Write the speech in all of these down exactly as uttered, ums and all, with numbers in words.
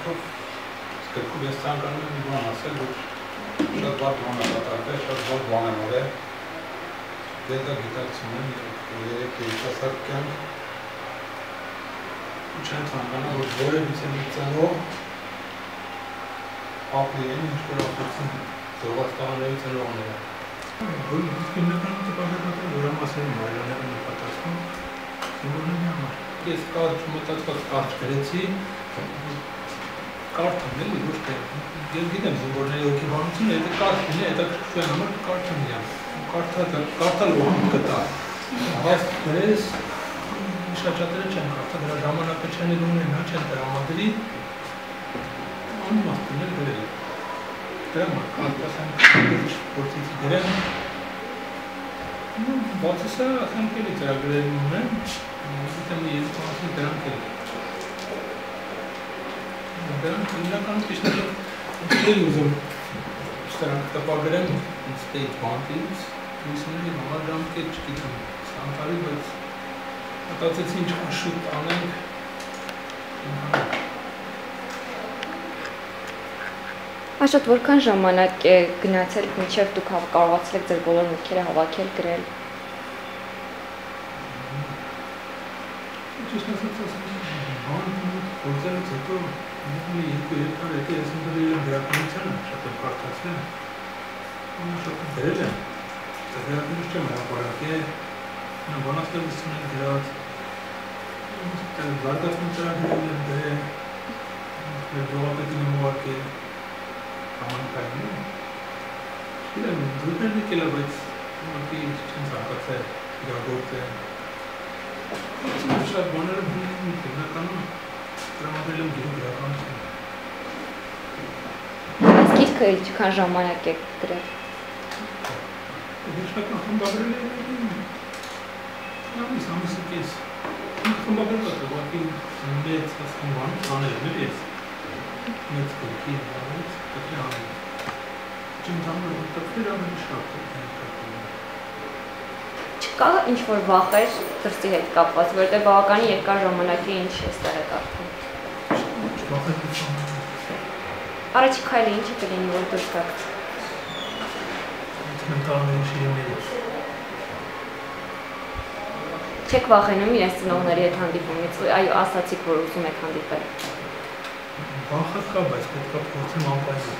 Շատով սկրկում ես ծանկանում եմ մի բան ասել, որ շատ բար բան է կատարվել, շատ բար բան եմ օրել, դե դա գիտակցում եմ երեք երիտասարդ կյանք ու չեն ծանկանա, որ որևիցե մի ծնող ապնի են ինչ-որ ապնեցին զողաստաղանների ծնողները։ Որ հիմնականում տպագրատը որամասերի մարիաները նպատասում զինվորների համար։ Ես կարճ մտածված կարճ գրեցի, կարթն էլի, ոչ թե, ես գիտեմ զինվորների հոգեբանությունը, եթե կարթ լինի, հետաքրքրության համար կարթն իամ, կարթալ ոհում կտա, հաստ գրես, շաչատերը չեն կարթա, դրա ժամանակը չեն էլ ունեն, հա չեն տրամադրի, անմաստն էլ գրել, դրա մար կարթասան գործիցի գրեմ, բացի սա ասանքելի ծրագրերին ունեն, գիտեմ երբ մասնի դրանք էլ դրանք հիմնականում ճիշտով չէի ուզում դրանք տպագրեմ state բանտից լուսների համար ժամկետ չգիտեմ սանտարի, բայց մտածեցի ինչ-որ շուտ անենք Աշոտ, որքան ժամանակ է գնացել, մինչև դուք կարողացել եք ձեր բոլոր մտքերը հավաքել, գրել։ Ճիշտ ասած, բան գործելուց հետո մի երկու-երեք տարի հետո ես ընդդրել եմ գրականությանը, շատ եմ կարդացել, շատ եմ գրել եմ, գրականություն չեմ հրապարակել, բանաստեղծություն եմ գրած, զարգացման ծրագրեր եմ գրել, մեր ժողովրդին եմ ուղարկել, համանքային եմ, գիտեմ, դուրբերն եկել է, բայց ուղղակի չեմ ցանկացել իրագործել։ Շատ բաներ եմ հունիքնի հիմնականում տրամադրել եմ գիրում գրականություն։ Այս գիրքը ինչքան ժամանակ եք գրել։ Վերջնական խմբագրել եմ ամիս, ամիսի կես։ Խմբագրել է, ուղղակի մեծ խմբան անել եմ ես։ Մեծ գրքի հարից պետք է անել։ Չեմ տանում, որ տպվեր ավելի շատ է։ Չկա ինչ-որ վախեր դրսի հետ կապված, որտեղ բավականին երկար ժամանակի ինչ ես տեղ եք արդեն։ Վախեր կիցան։ Առաջի քայլը ինչ է կլինի, որ դուրս գաք։ Մենտալների շիրիմներից։ Չեք վախենում իրենց ծնողների հետ հանդիպումից, այո, ասացիք, որ ուզում եք հանդիպել։ Վախը կա, բայց պետք է փորձեմ անպայման։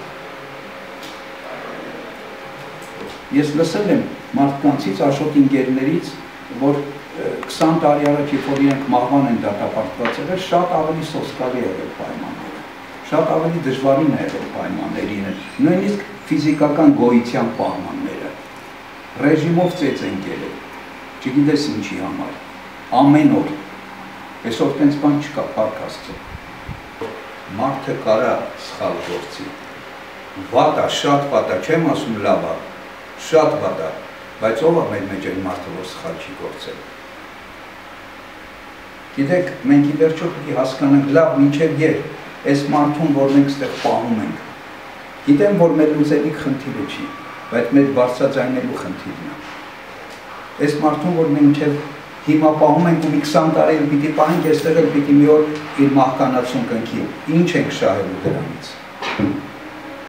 Ես լսել եմ մարդկանցից, Աշոտ ընկերներից, որ քսան տարի առաջ, երբ որ իրենք մահվան են դատապարտված եղել, շատ ավելի սոսկալի եղել պայմանները, շատ ավելի դժվարին է եղել պայմաններին, նույնիսկ ֆիզիկական գոյության պայմանները, ռեժիմով ծեծ են կերել, չգիտես ինչի համար, ամեն օր, այսօր տենց բան չկա, փառք Աստծո, մարդը կարա սխալ գործի, վատ է, շատ վատ է, չեմ ասում լավ է, շատ վատ է, բայց ով է մեր մեջ այն մարդը, որ սխալ չի գործել։ Գիտեք, մենք ի վերջո պետք է հասկանանք լավ մինչև երբ, այս մարդուն, որ մենք ստեղ պահում ենք։ Գիտեմ, որ մեր լուծելիք խնդիրը չի, բայց մեր բարձրաձայնելու խնդիրն է։ Այս մարդուն, որ մինչև հիմա պահում ենք ու մի քսան տարի էլ պիտի պահենք, այստեղ էլ պիտի մի օր իր մահկանացուն կնքի։ Ինչ ենք շահելու դրանից։